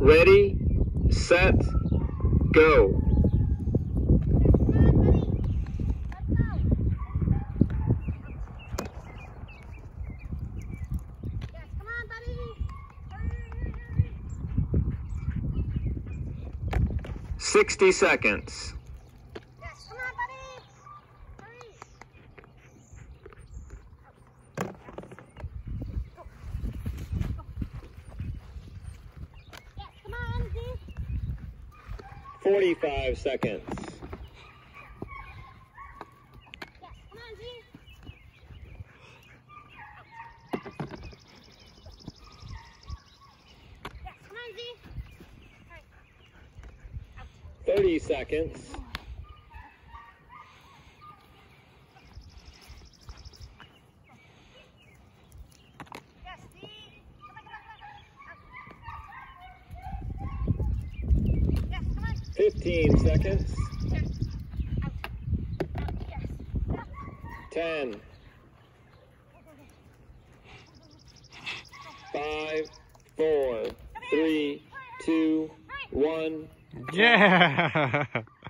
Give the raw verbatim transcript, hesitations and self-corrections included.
Ready, set, go. Sixty seconds. Yes, come on, buddy. Hurry. Go. Go. Yes, come on, Z. Forty-five seconds. Yes, come on, Z. Yes, come on, Z. Thirty seconds. Yes, Z. Come on, come on, come on. Out. Yes, come on. Fifteen seconds. Yes. Out. Out. Yes. Out. Ten. Five, four, three, two, one. Yeah.